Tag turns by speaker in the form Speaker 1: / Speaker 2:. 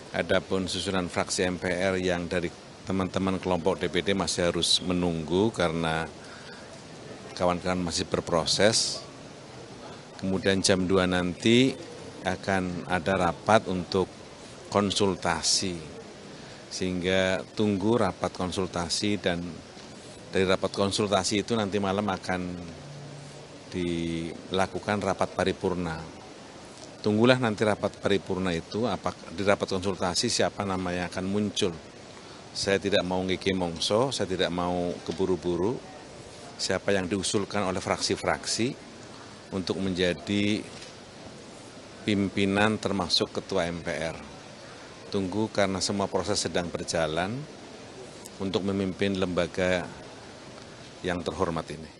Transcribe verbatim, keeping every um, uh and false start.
Speaker 1: Adapun susunan fraksi M P R yang dari teman-teman kelompok D P D masih harus menunggu karena kawan-kawan masih berproses. Kemudian jam dua nanti akan ada rapat untuk konsultasi. Sehingga tunggu rapat konsultasi dan dari rapat konsultasi itu nanti malam akan dilakukan rapat paripurna. Tunggulah nanti rapat paripurna itu, apa, di rapat konsultasi siapa nama yang akan muncul. Saya tidak mau ngiki mongso, saya tidak mau keburu-buru, siapa yang diusulkan oleh fraksi-fraksi untuk menjadi pimpinan termasuk ketua M P R. Tunggu karena semua proses sedang berjalan untuk memimpin lembaga yang terhormat ini.